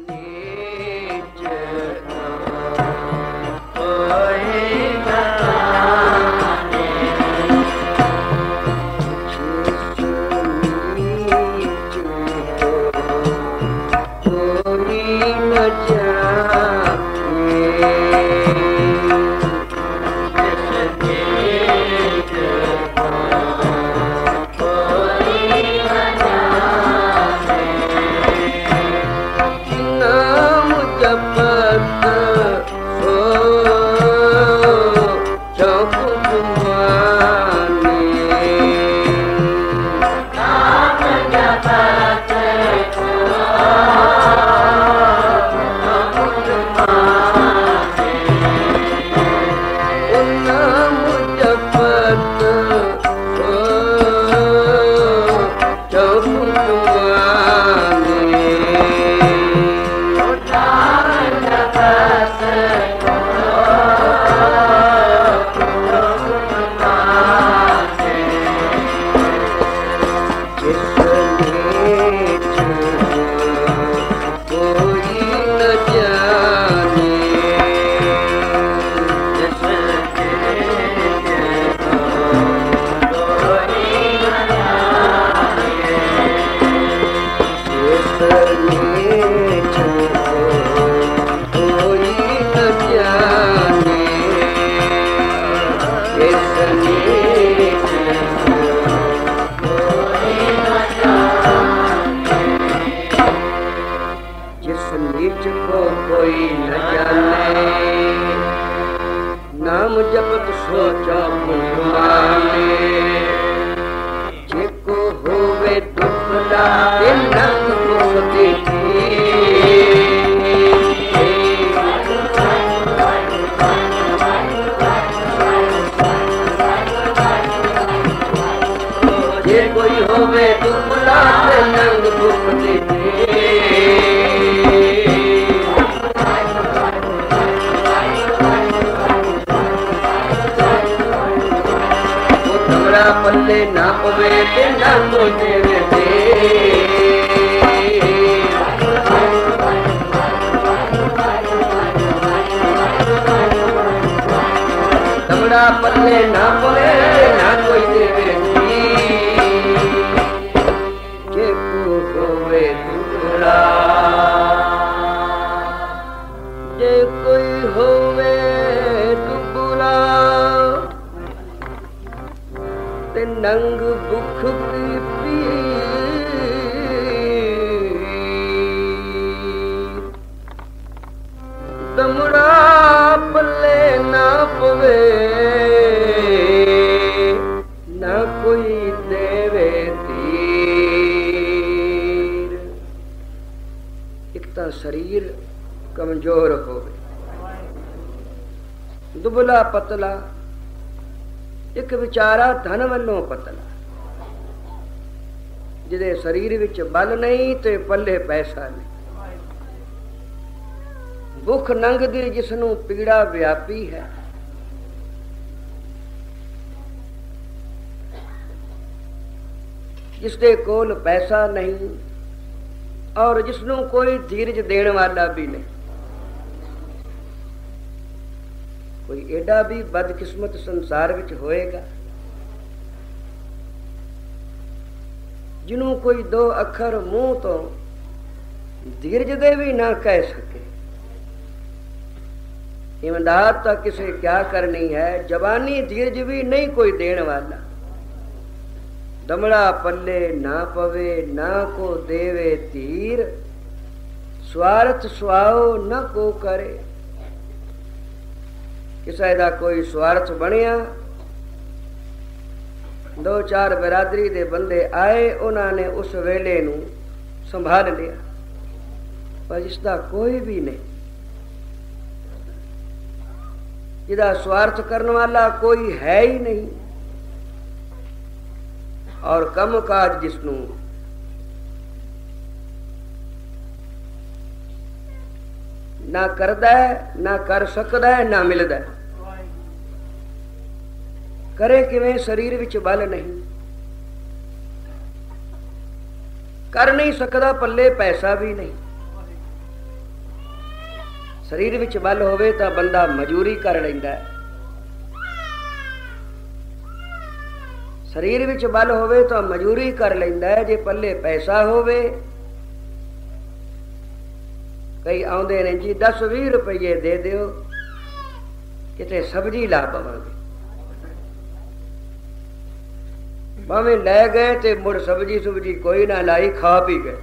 पतला एक विचारा धन वालों पतला जिदे शरीर विच बल नहीं ते पल्ले पैसा नहीं भुख नंग दी जिसनू पीड़ा व्यापी है जिसदे कोल पैसा नहीं और जिसनू कोई धीरज देने वाला भी नहीं कोई एडा भी बदकिस्मत संसार विच होएगा जिन्हों कोई दो अखर मुंह तो धीरज दे भी ना कह सके। ईमानदार तो किसे क्या करनी है, जवानी धीरज भी नहीं कोई देने वाला। दमड़ा पल्ले ना पवे ना को देवे तीर, स्वार्थ स्वाओ न को करे। किसी का कोई स्वार्थ बनिया, दो चार बिरादरी दे बंदे आए, उन्होंने उस वेले नू संभाल लिया, पर इसका कोई भी नहीं। जिदा स्वार्थ करने वाला कोई है ही नहीं, और कम काज जिसनू ना करदा है, ना कर सकदा है, ना मिलदा है। करे किवें, शरीर विच बल नहीं, कर नहीं सकदा, पल्ले पैसा भी नहीं। ਸਰੀਰ ਵਿੱਚ ਬਲ ਹੋਵੇ ਤਾਂ ਬੰਦਾ ਮਜ਼ਦੂਰੀ ਕਰ ਲੈਂਦਾ, ਸਰੀਰ ਵਿੱਚ ਬਲ ਹੋਵੇ ਤਾਂ ਮਜ਼ਦੂਰੀ ਕਰ ਲੈਂਦਾ। ਜੇ ਪੱਲੇ ਪੈਸਾ ਹੋਵੇ, ਕਈ ਆਉਂਦੇ ਨੇ ਜੀ 10-20 ਰੁਪਏ ਦੇ ਦਿਓ, ਕਿਤੇ ਸਬਜ਼ੀ ਲਾ ਪਵਾਂਗੇ। ਭਾਵੇਂ ਲੈ ਗਏ ਤੇ ਮੁੜ ਸਬਜ਼ੀ ਕੋਈ ਨਾ ਲਾਈ, ਖਾ ਪੀ ਗਏ।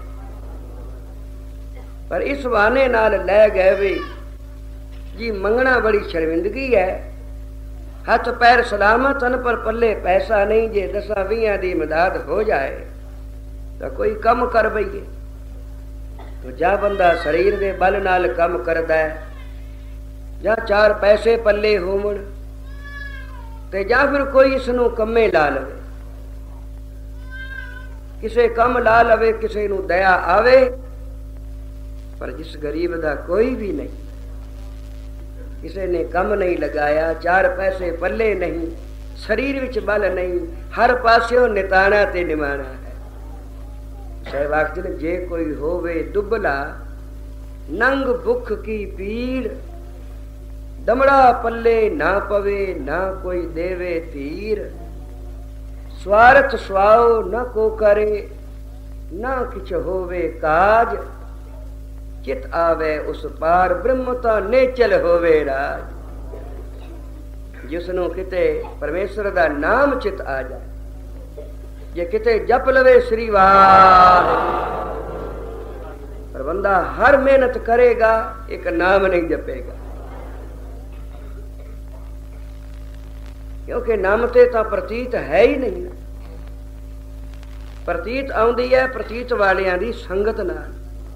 ਪਰ ਇਸ ਬਹਾਨੇ ਨਾਲ ਲੈ ਗਏ ਵੀ ਜੀ ਮੰਗਣਾ ਬੜੀ ਸ਼ਰਮਿੰਦਗੀ ਹੈ। ਹੱਥ ਪੈਰ ਸਲਾਮਤ ਹਨ ਪਰ ਪੱਲੇ ਪੈਸਾ ਨਹੀਂ। ਜੇ 10-20 ਦੀ ਮਦਦ ਹੋ ਜਾਏ ਤਾਂ ਕੋਈ ਕੰਮ ਕਰ ਬਈਏ। ਤੋ ਜਾਂ ਬੰਦਾ ਸਰੀਰ ਦੇ ਬਲ ਨਾਲ ਕੰਮ ਕਰਦਾ ਹੈ, ਜਾਂ 4 ਪੈਸੇ ਪੱਲੇ ਹੋਵਣ, ਤੇ ਜਾਂ ਫਿਰ ਕੋਈ ਇਸ ਨੂੰ ਕੰਮੇ ਲਾ ਲਵੇ, ਕਿਸੇ ਕੰਮ ਲਾ ਲਵੇ, ਕਿਸੇ ਨੂੰ ਦਇਆ ਆਵੇ। ਪਰ ਜਿਸ ਗਰੀਬ ਦਾ ਕੋਈ ਵੀ ਨਹੀਂ, ਕਿਸੇ ਨੇ ਕੰਮ ਨਹੀਂ ਲਗਾਇਆ, 4 ਪੈਸੇ ਪੱਲੇ ਨਹੀਂ, ਸਰੀਰ ਵਿੱਚ ਬਲ ਨਹੀਂ, ਹਰ ਪਾਸਿਓਂ ਨਿਤਾਣਾ ਤੇ ਨਿਮਾਣਾ ਹੈ। ਸਾਹਿਬ ਆਖਦੇ ਨੇ ਜੇ ਕੋਈ ਹੋਵੇ ਦੁਬਲਾ, ਨੰਗ ਭੁੱਖ ਕੀ ਪੀੜ, ਦਮੜਾ ਪੱਲੇ ਨਾ ਪਵੇ, ਨਾ ਕੋਈ ਦੇਵੇ ਧੀਰ। ਸਵਾਰਥ ਸੁਆਓ ਨਾ ਕੋ ਕਰੇ, ਨਾ ਕਿਛ ਹੋਵੇ ਕਾਜ, ਚਿਤ ਆਵੇ ਉਸ ਪਾਰ, ਬ੍ਰਹਮ ਤਾਂ ਨੇਚਲ ਹੋਵੇ ਰਾਜ। ਜਿਸ ਨੂੰ ਕਿਤੇ ਪਰਮੇਸ਼ਰ ਦਾ ਨਾਮ ਚਿਤ ਆ ਜਾਏ, ਜੇ ਕਿਤੇ ਜਪ ਲਵੇ ਸ੍ਰੀ ਵਾਹਿਗੁਰੂ, ਪਰ ਬੰਦਾ ਹਰ ਮਿਹਨਤ ਕਰੇਗਾ, ਇੱਕ ਨਾਮ ਨਹੀਂ ਜਪੇਗਾ। ਕਿਉਂਕਿ ਨਾਮ ਤੇ ਤਾਂ ਪ੍ਰਤੀਤ ਹੈ ਹੀ ਨਹੀਂ। ਪ੍ਰਤੀਤ ਆਉਂਦੀ ਹੈ ਪ੍ਰਤੀਤ ਵਾਲਿਆਂ ਦੀ ਸੰਗਤ ਨਾਲ,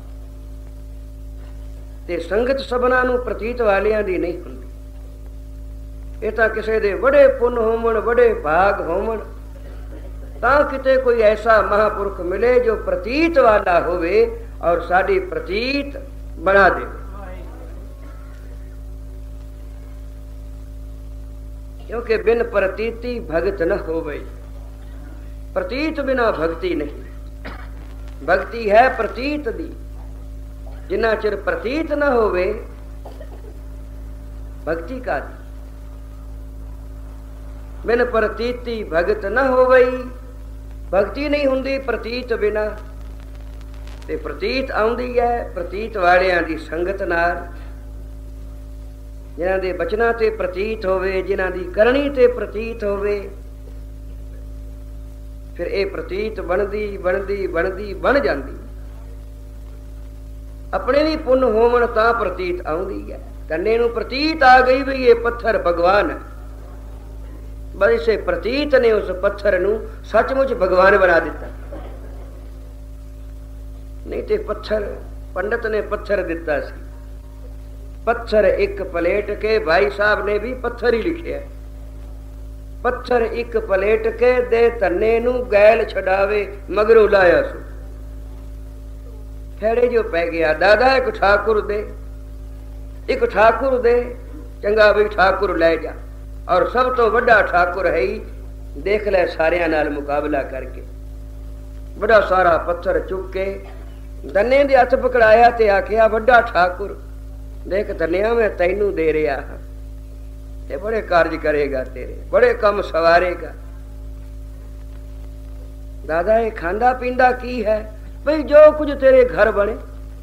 ਤੇ ਸੰਗਤ ਸਭਨਾਂ ਨੂੰ ਪ੍ਰਤੀਤ ਵਾਲਿਆਂ ਦੀ ਨਹੀਂ ਹੁੰਦੀ। ਇਹ ਤਾਂ ਕਿਸੇ ਦੇ ਬੜੇ ਪੁੰਨ ਹੋਵਣ, ਬੜੇ ਭਾਗ ਹੋਵਣ, ਤਾਂ ਕਿਤੇ ਕੋਈ ਐਸਾ ਮਹਾਂਪੁਰਖ ਮਿਲੇ ਜੋ ਪ੍ਰਤੀਤ ਵਾਲਾ ਹੋਵੇ ਔਰ ਸਾਡੀ ਪ੍ਰਤੀਤ ਬਣਾ ਦੇ। ਕਿਉਂਕਿ ਬਿਨ ਪ੍ਰਤੀਤੀ ਭਗਤ न ਹੋਵੇ। ਪ੍ਰਤੀਤ ਬਿਨਾ ਭਗਤੀ ਨਹੀਂ। ਭਗਤੀ ਹੈ ਪ੍ਰਤੀਤ ਦੀ। ਜਿੰਨਾ ਚਿਰ ਪ੍ਰਤੀਤ ਨਾ ਹੋਵੇ ਭਗਤੀ ਕਾਹਦੀ। ਬਿਨ ਪ੍ਰਤੀਤੀ ਭਗਤ न ਹੋਵੇ, ਭਗਤੀ ਨਹੀਂ ਹੁੰਦੀ ਪ੍ਰਤੀਤ ਬਿਨਾ। ਤੇ ਪ੍ਰਤੀਤ ਆਉਂਦੀ ਹੈ ਪ੍ਰਤੀਤ ਵਾਲਿਆਂ ਦੀ ਸੰਗਤ ਨਾਲ, ਜਿਨ੍ਹਾਂ ਦੇ ਬਚਨਾਂ ਤੇ ਪ੍ਰਤੀਤ ਹੋਵੇ, ਜਿਨ੍ਹਾਂ ਦੀ ਕਰਨੀ ਤੇ ਪ੍ਰਤੀਤ ਹੋਵੇ। ਫਿਰ ਇਹ ਪ੍ਰਤੀਤ ਬਣਦੀ ਬਣਦੀ ਬਣਦੀ ਬਣ ਜਾਂਦੀ। ਆਪਣੇ ਵੀ ਪੁੰਨ ਹੋਵਣ ਤਾਂ ਪ੍ਰਤੀਤ ਆਉਂਦੀ ਹੈ। ਕੰਨੇ ਨੂੰ ਪ੍ਰਤੀਤ ਆ ਗਈ ਵੀ ਇਹ ਪੱਥਰ ਭਗਵਾਨ ਹੈ, ਬਸ ਇਸੇ ਪ੍ਰਤੀਤ ਨੇ ਉਸ ਪੱਥਰ ਨੂੰ ਸੱਚਮੁੱਚ ਭਗਵਾਨ ਬਣਾ ਦਿੱਤਾ। ਨਹੀਂ ਤੇ ਪੱਥਰ, ਪੰਡਤ ਨੇ ਪੱਥਰ ਦਿੱਤਾ ਸੀ, पत्थर एक पलेट के, भाई साहब ने भी पत्थर ही लिखे है। पत्थर एक पलेट के दे तन्ने नू गैल छड़ावे मगरों लाया सु। खैरे जो पै गया दादा एक ठाकुर दे, एक ठाकुर दे, चंगा भी ठाकुर लै जा। और सब तो बड़ा ठाकुर है ही, देख ले सारिया नाल मुकाबला करके। बड़ा सारा पत्थर चुक के दन्ने दे हथ पकड़ाया ते आखिया बड़ा ठाकुर देख धनिया मैं तैनू दे रहा हाँ, ये बड़े कार्य करेगा तेरे, बड़े कम सवारेगा। दादा ये खांदा पींदा की है भाई, जो कुछ तेरे घर बने,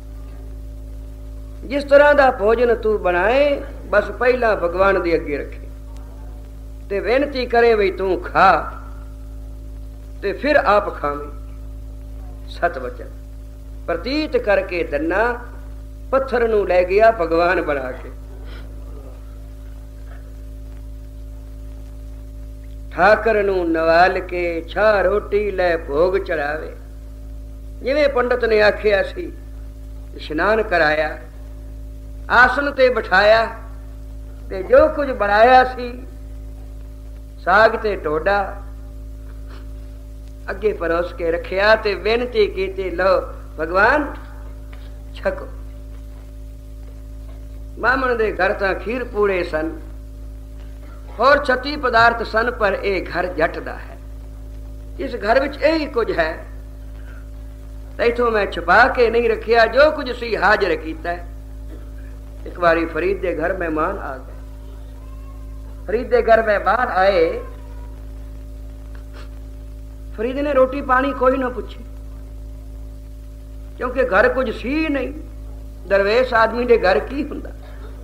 जिस तरह का भोजन तू बनाए बस पहला भगवान दे अगे रखे ते बेनती करे बई तू खा ते फिर आप खावे। सत वचन प्रतीत करके दन्ना पत्थर नू ले गया भगवान बना के। ठाकर नू नवाल के छा रोटी ले भोग चढ़ावे। जिवें पंडित ने आखिया सी, इशनान कराया, आसन ते बिठाया ते जो कुछ बनाया सी, साग ते टोडा अगे परोस के रखिया ते बेनती की, लो भगवान छको। मामन दे घर तां खीर पूड़े सन और 36 पदार्थ सन, पर यह घर जट दा है। इस घर विच यही कुछ है, इथों मैं छुपा के नहीं रखिया, जो कुछ सी हाजिर कीता है। एक बारी फरीद के घर मेहमान आ गए। फरीद के घर मेहमान आए, फरीद ने रोटी पानी कोई ना पूछी, क्योंकि घर कुछ सी नहीं। दरवेश आदमी के घर की हुंदा।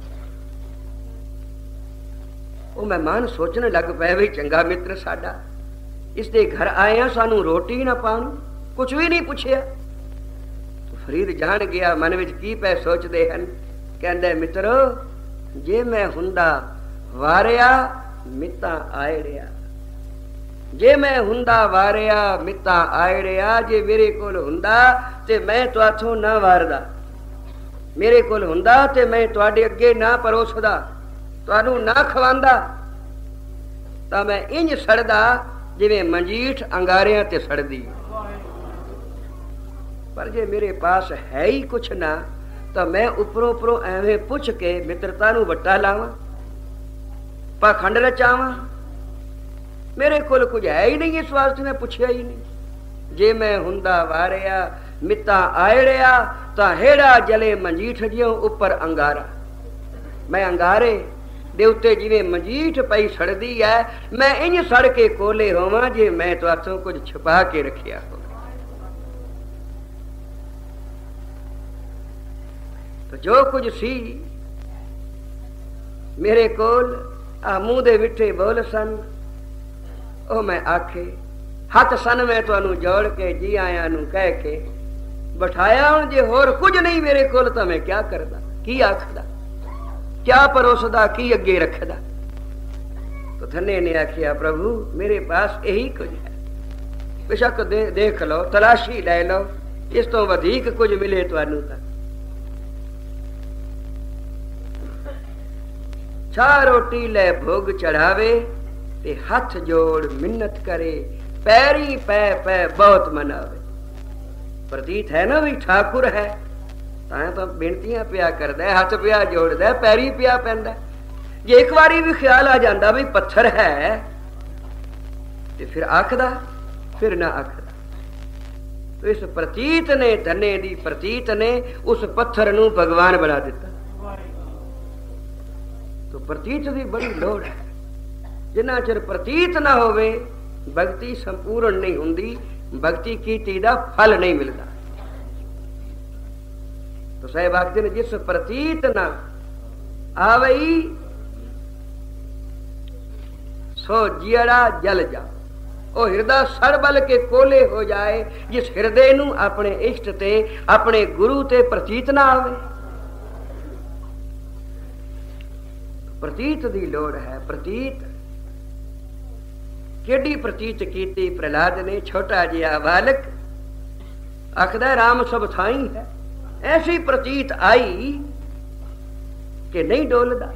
वो मेहमान सोचने लग पे भी चंगा मित्र साडा, इसके घर आए हैं, सानू रोटी ना पानी, कुछ भी नहीं पूछया। तो फरीद जान गया मन विच की पै सोचते हैं। कहंदे मित्रो, जे मैं हुंदा वारिया मित्ता आयड़िया, जे मैं हुंदा वारिया मित्ता आयड़िया, जे मेरे कोल हुंदा ते मैं तुहाथों ना वारदा, मेरे कोल हुंदा ते मैं तुहाडे अगे ना परोसदा, तुहानू ना खवांदा, तां मैं इंज सड़दा जिवें मंजीठ अंगारियां ते सड़दी। पर जे मेरे पास है ही कुछ ना, तो मैं उपरों उपरों एवें पुछ के मित्रता नू वट्टा लावां, पाखंड रचावां। मेरे कोल कुछ है ही नहीं, इस वास्ते मैं पूछया ही नहीं। जे मैं हुंदा वारिया मित्ता आयड़िया, तां हेड़ा जले मंजीठ जियों उपर अंगारा। मैं अंगारे दे उत्ते जिवें मंजीठ पई सड़दी है, मैं इंज सड़ के कोले होवां जे मैं तुहाथों कुछ छुपा के रखिया हो। तो जो कुछ सी मेरे कोल आ मूंह दे विठे बोल सन, ओ मैं आखे हथ सन मैं तुहानू जोड़ के जी आया नू कह के बिठाया। हुण जे होर कुछ नहीं मेरे कोल तां मैं क्या करदा, की आखदा, क्या परोसदा, की अगे रखदा। तो धन्य ने आखिया प्रभु मेरे पास यही कुछ है, बेशक देख लो, तलाशी लै लो, इस तो वधिक कुछ मिले तुहानू तां। छा रोटी ले भोग चढ़ावे ते हथ जोड़ मिन्नत करे, पैरी पै पै बहुत मनावे। प्रतीत है ना भी ठाकुर है, तां तो बेनतियां पिया करदा, हथ पिया जोड़दा, पैरी पिया पैंदा। जे एक बारी भी ख्याल आ जांदा भी पत्थर है, ते फिर आखदा, फिर ना आखदा। तो इस प्रतीत ने, धन्य दी प्रतीत ने उस पत्थर नू भगवान बना दिता। तो प्रतीत की बड़ी लोड़ है। जिन्ना चिर प्रतीत ना होवे भगती संपूर्ण नहीं हुंदी, भगती कीती दा फल नहीं मिलता। तो साहिब आखदे ने जिस प्रतीत ना आवई सो जियड़ा जल जा। ओ हिरदा सड़ बल के कोले हो जाए, जिस हिरदे नू अपने इष्ट ते अपने गुरु ते प्रतीत ना आवे। प्रतीत दी लोड़ है। प्रतीत केडी प्रतीत कीती प्रहलाद ने, छोटा जिहा बालक आखदा राम सब थाई है। ऐसी प्रतीत आई कि नहीं डोलदा।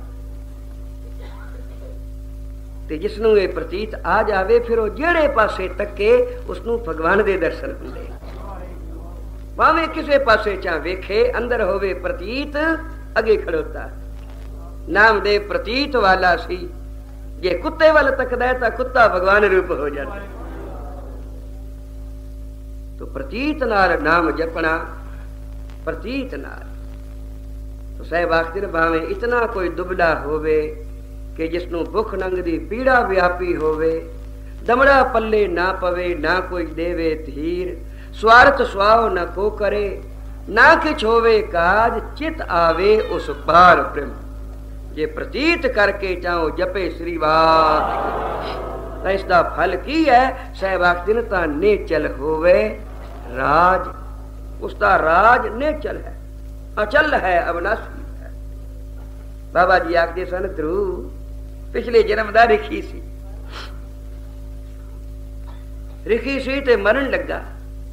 ते जिसनू ये प्रतीत आ जावे फिर वो जेड़े पासे तके उसनू भगवान दे दर्शन हुंदे। भावें किसे पासे चा वेखे, अंदर होवे प्रतीत अगे खड़ोता। नामदेव प्रतीत वाला सी, जे कुत्ते वाल तकदा है तो कुत्ता भगवान रूप हो जाता। तो प्रतीत नाल नाम जपना, प्रतीत नाल। तो साहिब आखदे भावे इतना कोई दुबला होवे कि जिसनू भुख नंग दी पीड़ा व्यापी होवे, दमड़ा पल्ले ना पवे, ना कोई देवे धीर, स्वार्थ स्वाव न को करे, ना किछ होवे काज, चित आवे उस पार ब्रह्म। जे प्रतीत करके चाहो जपे श्री वाह, इसका फल की है? साहिब आखदे ता नेचल होवे राज। उसका राज नेचल है, अचल है, अविनाशी है। बाबा जी आखदे सन ध्रुव पिछले जन्म दा रिखी सी, रिखी सी ते मरण लगा।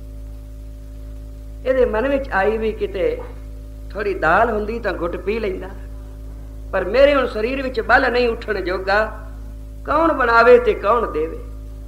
ਇਹਦੇ मन विच आई भी किते थोड़ी दाल हुंदी तां घुट पी लैंदा, पर मेरे हुण शरीर विच बल नहीं उठण जोगा, कौन बनावे ते कौन देवे।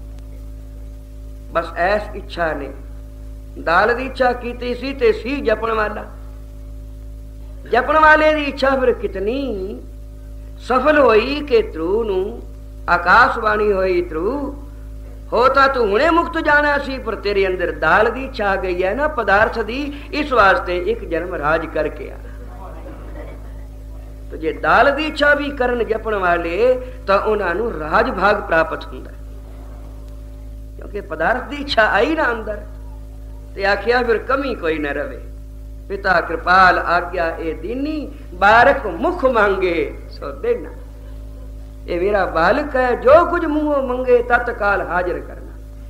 बस ऐस इच्छा ने दाल दी इच्छा कीती सी ते सी जपण वाला। जपण वाले दी इच्छा फिर कितनी सफल होई कि ध्रुव नू आकाशवाणी होई, ध्रुव होता तू हुणे मुक्त जाना सी, पर तेरे अंदर दाल दी इच्छा आ गई है ना, पदार्थ दी, इस वास्ते एक जन्म राज करके आना। तो जे दाल दी इच्छा भी करन जपण वाले तो उन्होंने राज भाग प्राप्त हुंदा, क्योंकि पदार्थ की इच्छा आई ना अंदर ते आखिया फिर कमी कोई न रवे। पिता कृपाल आज्ञा ए दीनी, बारक मुख मांगे सो देना। ये मेरा बालक है, जो कुछ मुंह मंगे तत्काल हाजिर करना।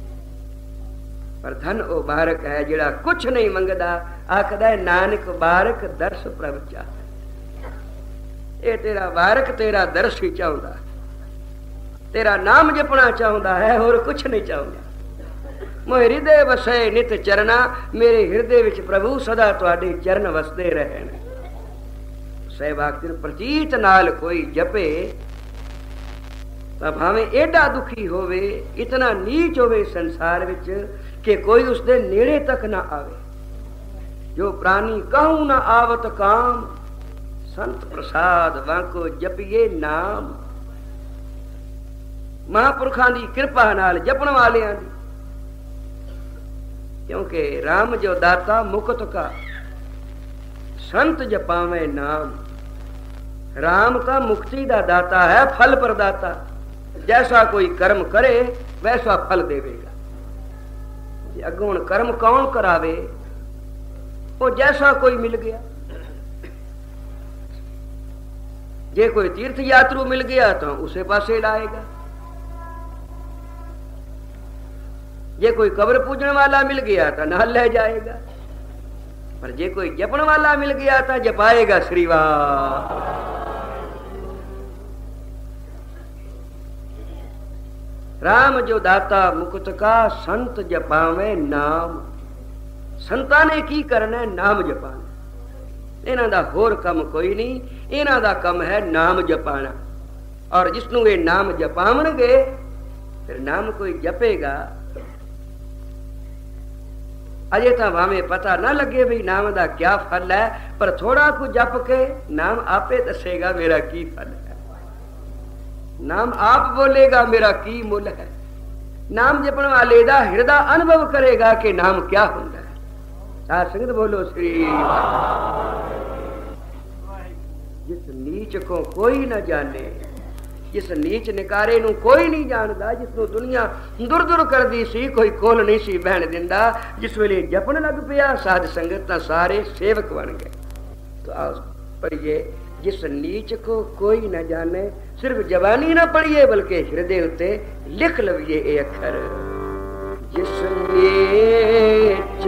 पर धन ओ बारक है जिहड़ा कुछ नहीं मंगदा, आखदा नानक बारक दर्श प्रभ चाहे। ये तेरा बारक तेरा दर्श ही चाहता, तेरा नाम जपना चाहता है, और कुछ नहीं चाहता। मोह हृदय वसे नित चरना, मेरे हृदय विच प्रभु सदा तुहाडे चरण वसदे रहन। सहभाग प्रतीत नाल कोई जपे तो भावें एडा दुखी होवे, इतना नीच होवे संसार विच कि कोई उसदे नेड़े तक ना आवे। जो प्राणी कहूं ना आवत काम, संत प्रसाद वांको जपिए नाम। महापुरखां दी कृपा नाल जपण वालियां दी, क्योंकि राम जो दाता मुकुत का, संत जपावे नाम। राम का मुक्ति दा दाता है, फल प्रदाता। जैसा कोई कर्म करे वैसा फल देवेगा। अगुण कर्म कौन करावे, वो जैसा कोई मिल गया। जे कोई तीर्थ यात्रु मिल गया तो उसे पासे लाएगा, जे कोई कब्र पूजने वाला मिल गया तो नाल ले जाएगा, पर जे कोई जपण वाला मिल गया तो जपाएगा श्रीवाह। राम जो दाता मुकुत का, संत जपावे नाम। संतां ने की करना है? नाम जपाना। इन्हां दा होर कम कोई नहीं, इन्हां दा कम है नाम जपाना। और जिसनू ये नाम जपावणगे, फिर नाम कोई जपेगा। अजे तो भावें पता ना लगे भी नाम दा क्या फल है, पर थोड़ा कुछ जप के नाम आपे दसेगा मेरा की फल है। नाम आप बोलेगा मेरा की मुल है। नाम जपण वाले दा हृदय अनुभव करेगा कि नाम क्या होता है। साध संगत बोलो श्री। जिस नीच को कोई न जाने, जिस नीच निकारे नू कोई नहीं जानदा, जिसनू दुनिया दूर दूर कर दी सी, कोई कोल नहीं सी बहन दिंदा, जिस वेले जपण लग पिया साध संगत तां सारे सेवक बन गए। तो आओ पढ़िए, जिस नीच को कोई न जाने। सिर्फ जबानी ना पढ़िए बल्कि हृदय उत्ते लिख लविए ये अक्षर। जिस नीच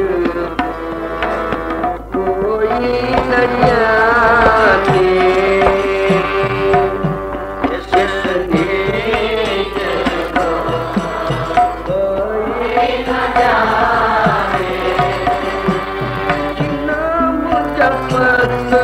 कोई न जाने, जिस नीच कोई न जाने, नाम जपत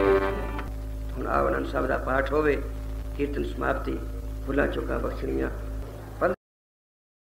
कीर्तन समाप्ति, भुला चुका बख्शनिया।